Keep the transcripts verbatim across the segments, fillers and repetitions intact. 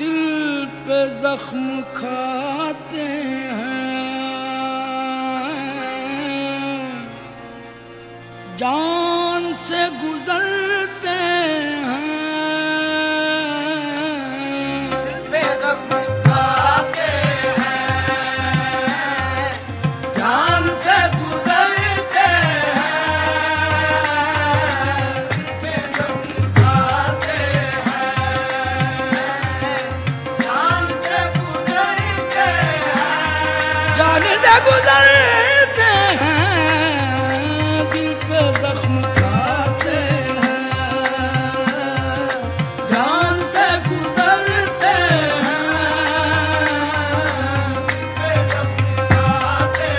दिल पे जख्म खाते हैं, जान से गुजरते हैं। दिल पे जख्म खाते हैं, जान से गुजरते हैं। दिल पे जख्म खाते हैं, जान से गुजरते हैं। जान से गुजरते हैं, दिल पे जख्म खाते हैं, जान से गुजरते हैं। पे जख्म खाते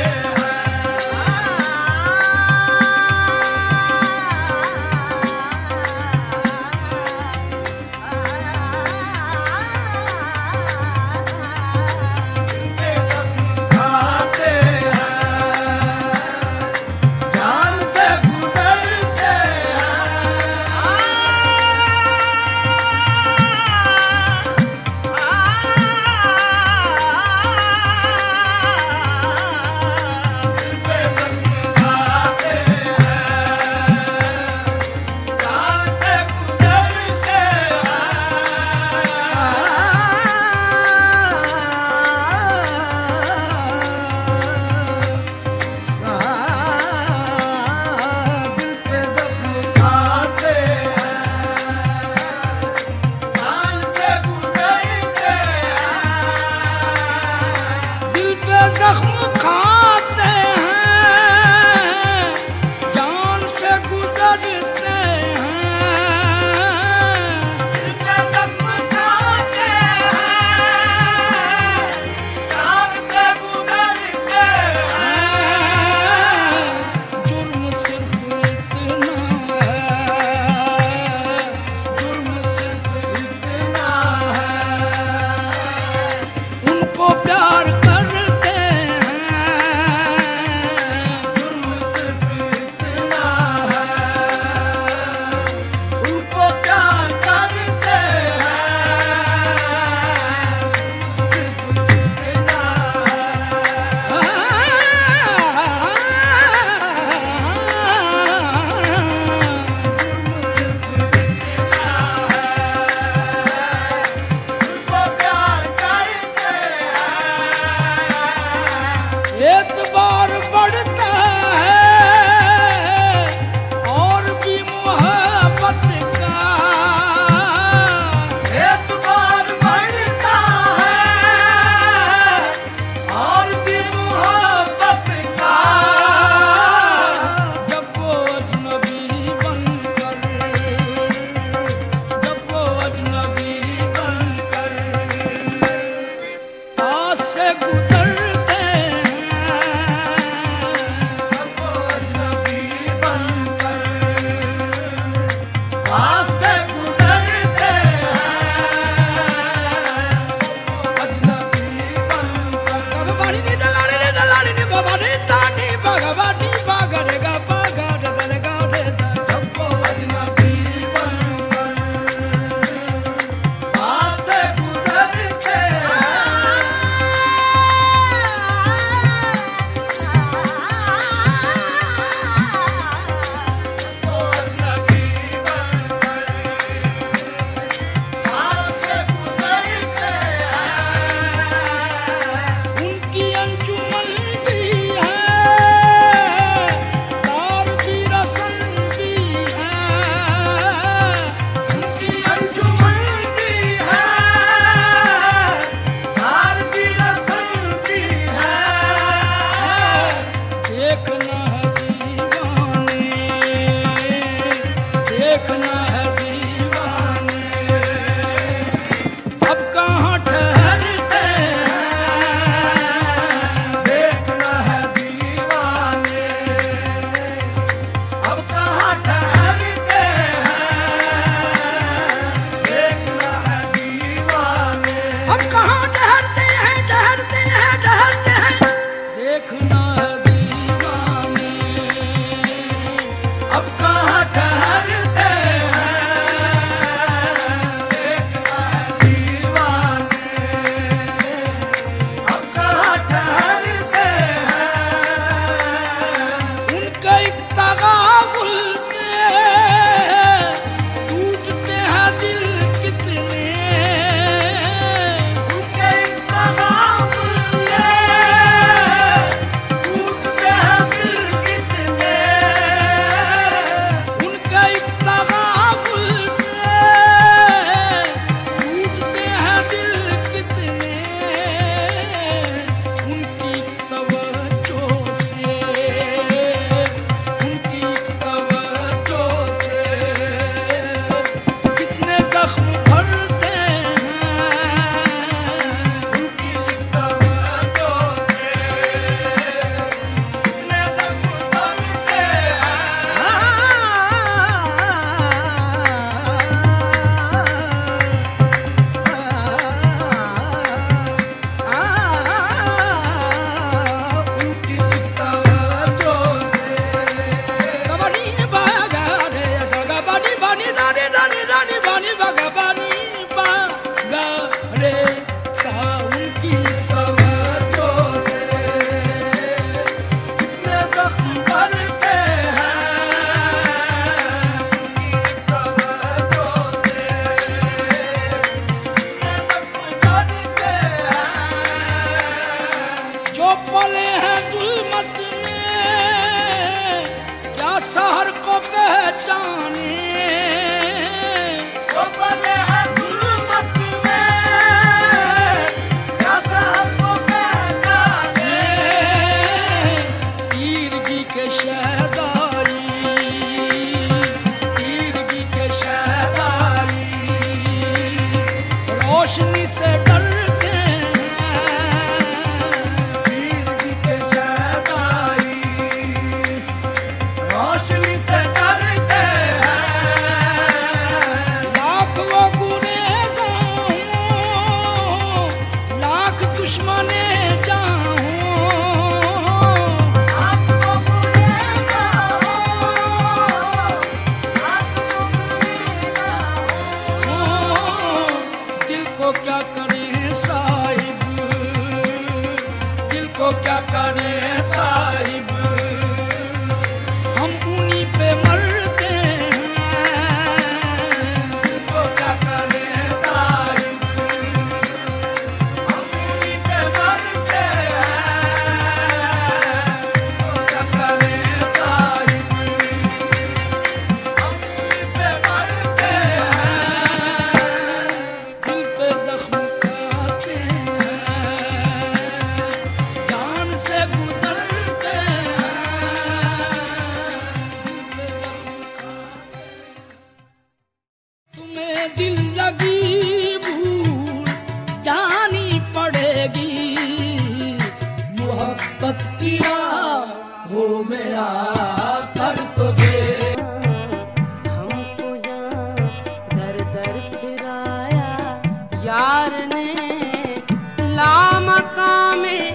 हैं, पे जख्म खाते हैं। पले हैं जुल्मत में, क्या शहर को पहचाने। वो पले हैं जुल्मत में, क्या शहर को पहचाने। तीरगी के शहदारी, तीरगी के शहदारी, रोशनी से डरते हैं। तीरगी के शहदारी, रोशनी से डरते हैं। लाख वो गुनहगार हों, लाख दुश्मने जाऊं, आपको गुनहगार हो, आपको गुनहगार हो। दिल को क्या करें साहिब, दिल को क्या करें साहिब, हम उन्हीं पे मरते हैं। दिल को क्या करें साहिब, हम उन्हीं पे मरते हैं। दिल को क्या करें साहिब, हम उन्हीं पे मरते हैं। दिल पे जख्म खाते हैं, जान से गुजरते हैं। दिल पे जख्म खाते हैं। तुम्हें दिल लगी भूल जानी पड़ेगी, मोहब्बत की राहों में आकर तो दे। हमको यहाँ दर दर फिराया यार ने, लामकां में